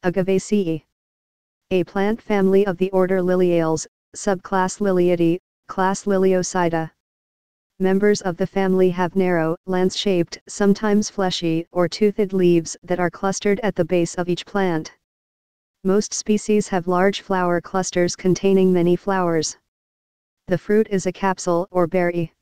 Agavaceae. A plant family of the order Liliales, subclass Liliidae, class Liliocida. Members of the family have narrow, lance-shaped, sometimes fleshy or toothed leaves that are clustered at the base of each plant. Most species have large flower clusters containing many flowers. The fruit is a capsule or berry.